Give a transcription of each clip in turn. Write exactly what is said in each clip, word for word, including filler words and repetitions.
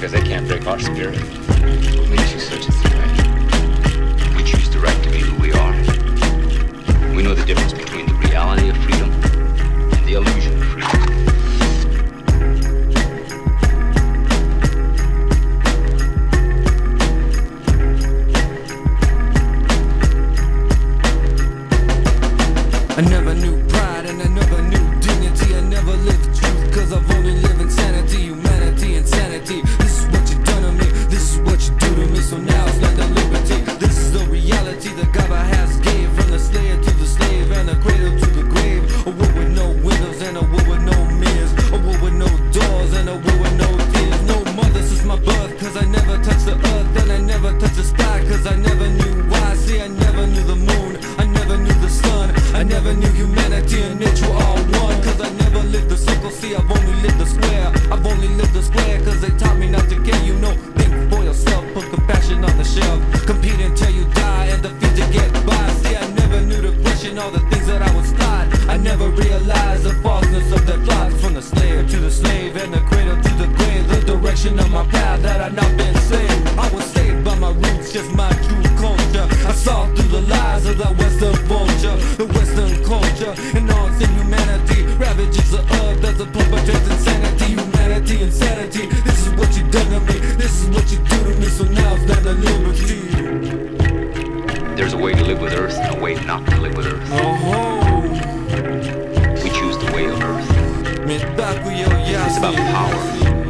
Because they can't break our spirit. What makes you such a threat? We choose direct to be who we are. We know the difference between the reality of freedom and the illusion of freedom. I never knew pride and I never knew dignity. I never lived truth cause I've only lived insanity. Humanity, insanity. This is what you done to me. This is what you do to me. So now it's like the liberty. This is the reality that God has gave. From the slayer to the slave and the cradle to the grave. A world with no windows and a world with no mirrors. A world with no doors and a world with no tears. No mother since my birth cause I never touched the earth. And I never touched the sky cause I never knew why. See, I never knew the moon. I never knew the sun. I never knew humanity and nature all one. Cause I never lived the circle, see I've only lived the square. I've only lived the square cause they taught me not to care. You know, think for yourself, put compassion on the shelf. Compete until you die and defeat to get by. See, I never knew to question all the things that I was taught. I never realized the falseness of their plots. From the slayer to the slave and the cradle to the grave. The direction of my path that I'd not been saved. I was saved by my roots, just my true culture. I saw through the lies of that western vulture. The western culture and all its inhumanity ravages the earth as it perpetrates insanity. Humanity, insanity. This is what you done to me. This is what you do to me. So now it's not a liberty. There's a way to live with Earth and a way not to live with Earth. Oh, we choose the way of Earth. It's about power.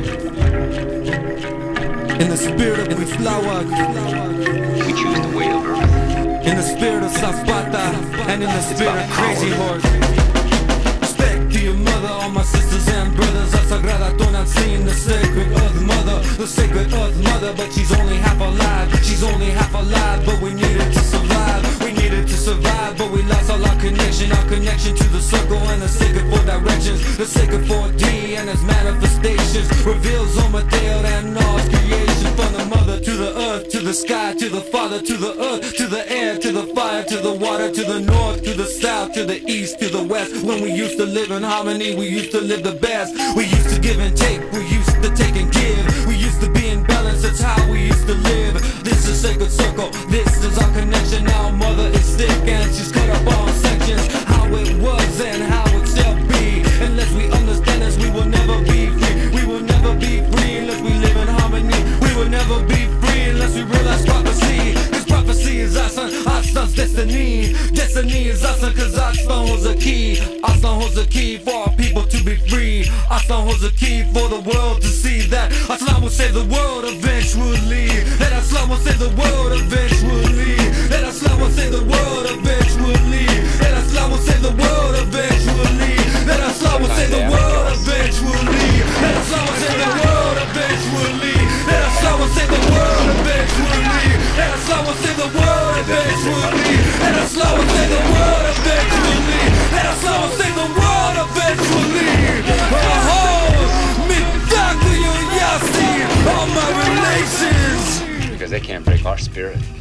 In the spirit of we flower. We choose the way of Earth. In the spirit of Zapata and in the spirit of Crazy Horse. Respect to your mother, all my sisters and brothers. A Sagrada Tonantzin, the sacred earth mother. The sacred earth mother, but she's only half alive. She's only half alive, but we needed to survive. We needed to survive, but we lost all our connection. Our connection to the circle and the sacred four directions. The sacred four D and its manifestations. Reveals on Mateo and all its creation. From the mother to the earth, to the sky, to the father, to the earth, to the air, to the fire, to the water, to the north, to the south, to the east, to the west. When we used to live in harmony, we used to live the best. We used to give and take, we used to take and give. We used to be in balance, that's how we used to live. This is sacred circle, this is our connection. Our mother is sick and she's cut up all sections. How it was and how it shall be. Unless we understand this, we will never be free. We will never be free unless we live in harmony. We will never be free unless we realize prophecy. Cause prophecy is Aztlan, Aztlan's destiny. Destiny is Aztlan cause Aztlan holds a key. Aztlan holds a key for our people to be free. Aztlan holds a key for the world to see that Aztlan will save the world eventually. That Aztlan will save the world eventually. That Aztlan will save the world eventually. That Aztlan will save the world eventually. That Aztlan will save the world eventually. That Aztlan will save the world eventually. That Aztlan will save the world eventually. That Aztlan will save the world eventually. That Aztlan will save the world eventually. That Aztlan will save the world eventually. Oh, me back to you, Yassi, all my relations. Because they can't break our spirit.